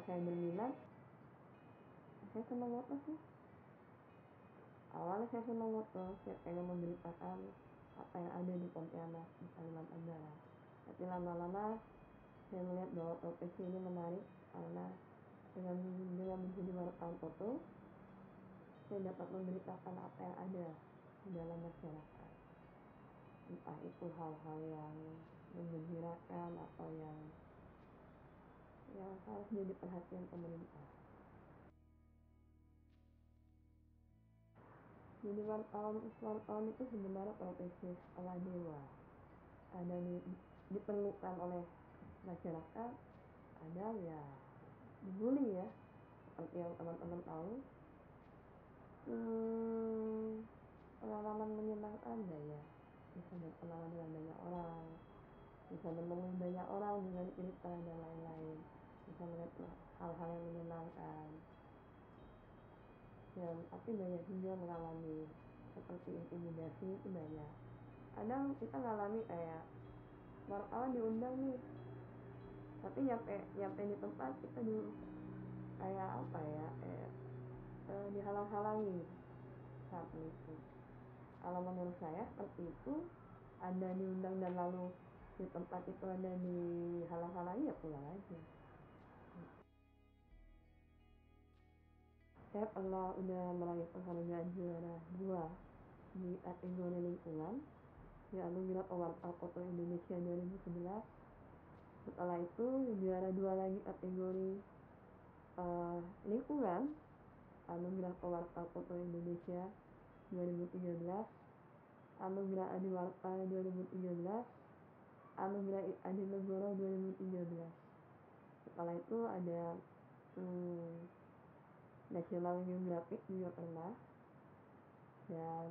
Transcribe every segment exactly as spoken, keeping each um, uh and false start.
saya berminat, saya senang foto sih. Awalnya saya senang foto, saya pengen memberitakan apa yang ada di Pontianak, di Kalimantan Barat. Tapi lama-lama saya melihat bahwa profesi ini menarik karena dengan dengan menjadi wartawan foto, saya dapat memberitakan apa yang ada di dalam masyarakat. Entah itu hal-hal yang menggembirakan atau yang yang harus jadi perhatian pemerintah. Jadi wartawan wartawan itu sebenarnya profesi setengah dewa. Ada di, diperlukan oleh masyarakat, ada ya dibully ya, seperti yang teman-teman tahu. Hmm, pengalaman menyenangkan ada ya, bisa berkenalan dengan banyak orang, bisa menemui banyak orang dengan cerita dan lain-lain, bisa melihat hal-hal yang menyenangkan. Dan tapi banyak juga mengalami seperti intimidasi itu banyak. Kadang kita ngalami kayak wartawan diundang nih, tapi nyampe nyampe di tempat kita dulu kayak apa ya, kayak eh, dihalang-halangi saat itu. Kalau menurut saya seperti itu, Anda diundang dan lalu di tempat itu Anda dihalang-halangi, ya pulang aja. Saya pernah udah meraih penghargaan juara dua di kategori lingkungan di Anugerah Pewarta Foto Indonesia dua ribu sebelas. Setelah itu juara dua lagi kategori uh, lingkungan Anugerah Pewarta Foto Indonesia dua ribu tiga belas, Anugerah Adiwarta dua ribu tiga belas, Anugerah Adi Negoro dua ribu tiga belas. Setelah itu ada hmm, National Geographic juga pernah, dan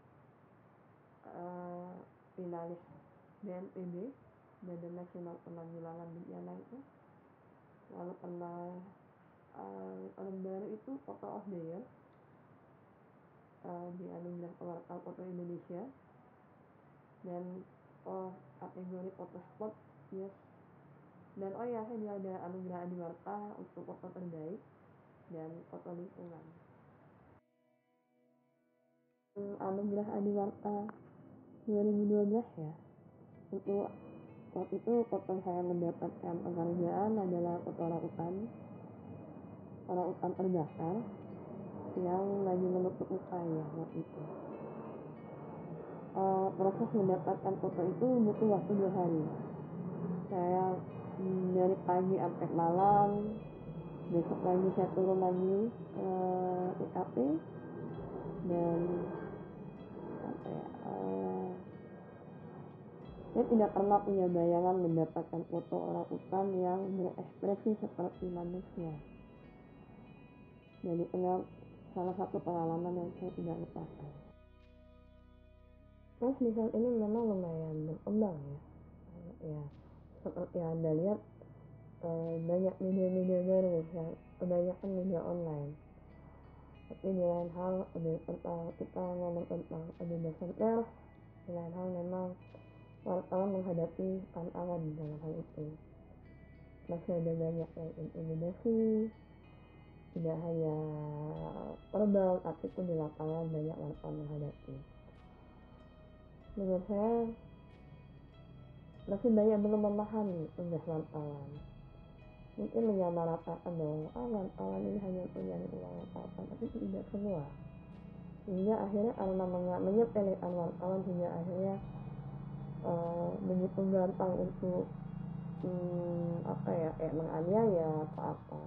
uh, finalis B N P B, Badan Nasional Penanggulangan Bencana itu. Lalu pernah uh, tahun baru itu Photo of the Year uh, di Anugerah Pewarta Foto Indonesia, dan oh kategori foto spot, yes. Dan oh ya, saya juga ada Anugerah Adiwarta untuk foto terbaik dan foto lingkungan. Hmm, Anugerah Adiwarta dua ribu dua belas ya. Untuk waktu itu foto saya mendapatkan penghargaan adalah foto orang-utan, orang-utan terbakar yang lagi menutup upaya waktu itu. Uh, proses mendapatkan foto itu butuh waktu dua hari. Saya hmm, dari pagi sampai malam, besok lagi saya turun lagi ke T K P, dan apa ya, uh, saya tidak pernah punya bayangan mendapatkan foto orang utan yang berekspresi seperti manusia. Jadi salah satu pengalaman yang saya tidak lupakan. Terus misal ini memang lumayan berkembang ya, ya seperti yang Anda lihat, eh, banyak media-media baru yang kebanyakan media online. Tapi di lain hal, tentang kita ngomong tentang kebebasan pers, di lain hal memang wartawan menghadapi tantangan dalam hal itu. Masih ada banyak yang intimidasi, tidak hanya verbal, tapi pun di lapangan banyak wartawan menghadapi. Menurut saya masih banyak belum memahami tugas wartawan. Mungkin menyamaratakan bahwa ah, wartawan ini hanya punya uang apa-apa, tapi tidak semua. Sehingga akhirnya karena menyepelekan wartawan, hingga akhirnya uh, begitu gampang untuk hmm, apa ya, kayak menganiaya atau apa.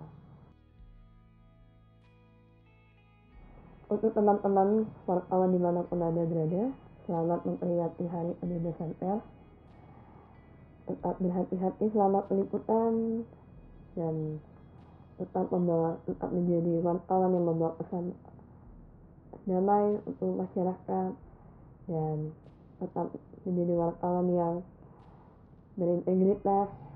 Untuk teman-teman wartawan dimanapun Anda berada, selamat memperingati Hari Kebebasan Pers. Tetap berhati-hati selama peliputan, dan tetap membawa, tetap menjadi wartawan yang membawa pesan damai untuk masyarakat, dan tetap menjadi wartawan yang berintegritas